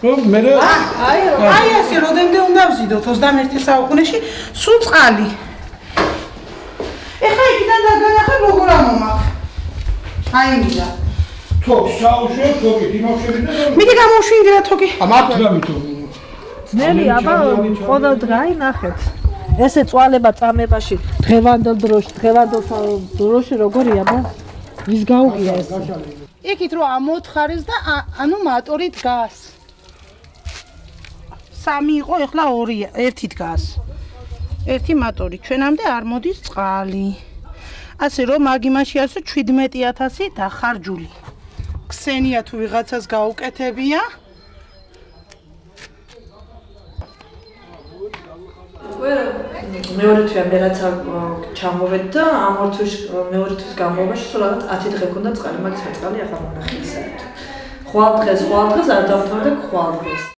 აი ასე როდემდე უნდა ვზიდოთ 21 საუკუნეში სულ წყალი. ეხლა იქიდან დაგანახე როგორ ამომაქვს. აი მინდა. თოქ შაუშე თოქი იმავშები და მიდი გამოუშვინდე რა თოქი. მართლამითო. ძნელი აბა ყოველ დღე ნახეთ. ესე წვალება წამებაში დღევანდელ დროში როგორია ბა? ვის გაუგია ეს? იქით რომ ამოთხარეს და ანუ მატორი დგას. 3 იყო, ეხლა 2-ია, 1 დგას. 1 მატორი, ჩვენამდე არ მოდის წყალი. ასე რომ მაგ იმაში არის 17000 დახარჯული. ქსენია თუ ვიღაცას გაუკეთებია. მეორე თვე მე რაც ჩამოვედ და ამ ორ თვის მეორე თვის განმავლობაში სულ რაღაც 10 დღე გქონდა წყალი, მაგის წყალი აღარ მონახე საერთოდ. ხვალ დღეს არ დავთვალე და ხვალ დღეს